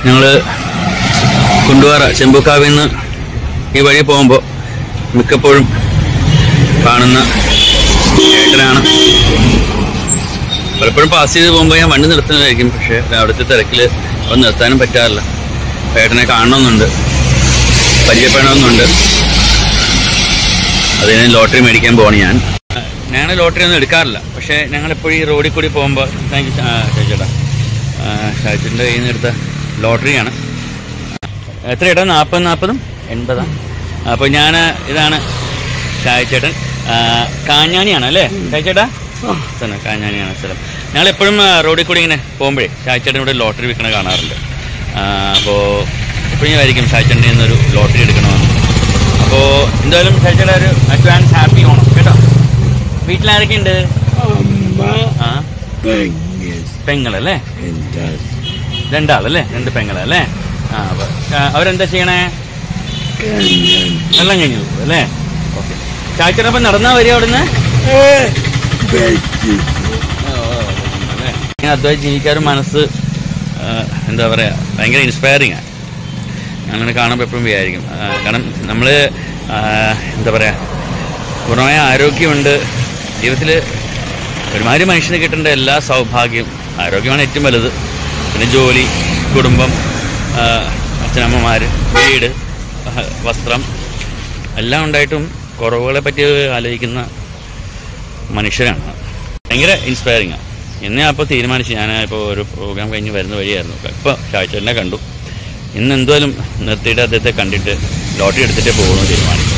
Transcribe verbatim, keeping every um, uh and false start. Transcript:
ഞങ്ങൾ കുണ്ടുപാറ ചെമ്പൂക്കാവിൽ നിന്ന് ഈ വഴി പോകുമ്പോൾ മിക്കപ്പോഴും കാണുന്ന ഏട്ടനാണ്. പലപ്പോഴും പാസ് ചെയ്ത് പോകുമ്പോൾ ഞാൻ വണ്ടി നിർത്തുന്നതായിരിക്കും, പക്ഷേ അവിടുത്തെ തിരക്കിൽ അത് നിർത്താനും പറ്റാറില്ല. ഏട്ടനെ കാണണമെന്നുണ്ട്, പരിചയപ്പെടണമെന്നുണ്ട്. അതിന് ലോട്ടറി മേടിക്കാൻ പോകണം. ഞാൻ ഞങ്ങൾ ലോട്ടറി ഒന്നും എടുക്കാറില്ല, പക്ഷേ ഞങ്ങളെപ്പോഴും ഈ റോഡിൽ കൂടി പോകുമ്പോൾ താങ്ക് യു ചേട്ടാ, ഷാജിൻ്റെ കയ്യിൽ നിന്ന് എടുത്ത ലോട്ടറിയാണ്. എത്ര ചേട്ടാ? നാൽപ്പത് നാൽപ്പതും എൺപതാ. അപ്പോൾ ഞാൻ ഇതാണ് ഷാജി ചേട്ടൻ. കാഞ്ഞാണിയാണ് അല്ലേ ഷാജി ചേട്ടാ? തന്നെ കാഞ്ഞാണിയാണ് സ്ഥലം. ഞങ്ങളെപ്പോഴും റോഡിൽ കൂടി ഇങ്ങനെ പോകുമ്പോഴേ ഷാജി ചേട്ടൻ ഇവിടെ ലോട്ടറി വിൽക്കണ കാണാറുണ്ട്. അപ്പോൾ എപ്പോഴും ആയിരിക്കും ഷാജി ചേട്ടൻ്റെ നിന്നൊരു ലോട്ടറി എടുക്കണമെന്ന്. അപ്പോൾ എന്തായാലും ഷാജി ചേട്ടാ ഒരു അഡ്വാൻസ് ഹാപ്പി ഓണം കേട്ടോ. വീട്ടിലാരൊക്കെ ഉണ്ട്? ആ പെങ്ങളല്ലേ? രണ്ടാളല്ലേ? രണ്ട് പെങ്ങളല്ലേ? ആ അപ്പോൾ അവരെന്താ ചെയ്യണേ? എല്ലാം കഴിഞ്ഞു അല്ലേ? ഓക്കെ. ഷാജി ചേട്ടൻ അപ്പം നടന്നാ വരിക അവിടുന്ന്? ഇങ്ങനെ അദ്വൈത് ജീവിക്കാനും മനസ്സ് എന്താ പറയുക ഭയങ്കര ഇൻസ്പയറിങ് ആണ്. അങ്ങനെ കാണുമ്പോൾ എപ്പോഴും വിചാരിക്കും. കാരണം നമ്മൾ എന്താ പറയുക പൂർണ്ണമായ ആരോഗ്യമുണ്ട്. ജീവിതത്തിൽ ഒരുമാതിരി മനുഷ്യന് കിട്ടേണ്ട എല്ലാ സൗഭാഗ്യവും, ആരോഗ്യമാണ് ഏറ്റവും വലുത്. പിന്നെ ജോലി, കുടുംബം, അച്ഛനമ്മമാർ, വീട്, വസ്ത്രം എല്ലാം ഉണ്ടായിട്ടും കുറവുകളെ പറ്റി ആലോചിക്കുന്ന മനുഷ്യരാണ്. ഭയങ്കര ഇൻസ്പയറിങ് ആണ്. ഇന്ന് ഞാൻ അപ്പോൾ തീരുമാനിച്ചു, ഞാൻ ഇപ്പോൾ ഒരു പ്രോഗ്രാം കഴിഞ്ഞ് വരുന്ന വഴിയായിരുന്നു. ഇപ്പോൾ ഷാജി ചേട്ടനെ കണ്ടു. ഇന്ന് എന്തായാലും നിർത്തിയിട്ട് അദ്ദേഹത്തെ കണ്ടിട്ട് ലോട്ടറി എടുത്തിട്ടേ പോകണമെന്ന് തീരുമാനിച്ചു.